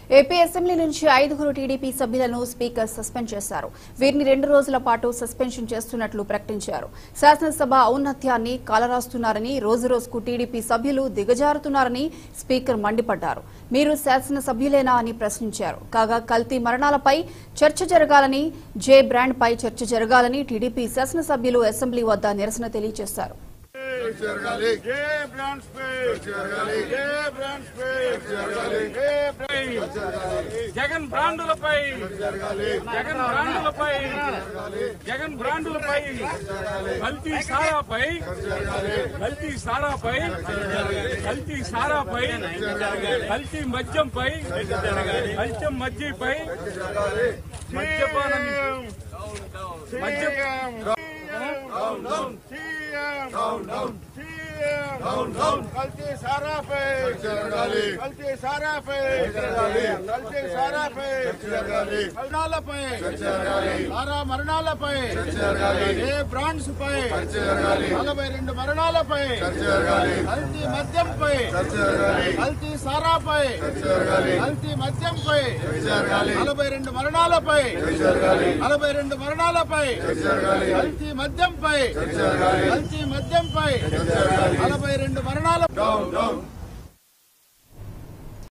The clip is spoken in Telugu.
ఏపీ అసెంబ్లీ నుంచి 5 టీడీపీ సభ్యులను స్పీకర్ సస్పెండ్ చేశారు. వీరిని 2 రోజుల పాటు సస్పెన్షన్ చేస్తున్నట్లు ప్రకటించారు. శాసనసభ ఔన్నత్యాన్ని కాలరాస్తున్నారని, రోజురోజుకు టీడీపీ సభ్యులు దిగజారుతున్నారని స్పీకర్ మండిపడ్డారు. మీరు శాసనసభ్యులేనా అని ప్రశ్నించారు. కాగా కల్తీ మరణాలపై చర్చ జరగాలని, జే బ్రాండ్ పై చర్చ జరగాలని టీడీపీ శాసనసభ్యులు అసెంబ్లీ వద్ద నిరసన తెలియజేశారు. జగన్ బ్రాండులపై కల్తీ సారాపై కల్తీ మద్యంపై మద్యపై కల్తీ సారాపై మరణాలపై ఏ బ్రాండ్స్ పై 42 మరణాలపై కల్తీ మద్యంపై కల్తీ సారాపై కల్తీ మద్యంపై 42 మరణాలపై కల్తీ మద్యంపై 42 మరణాల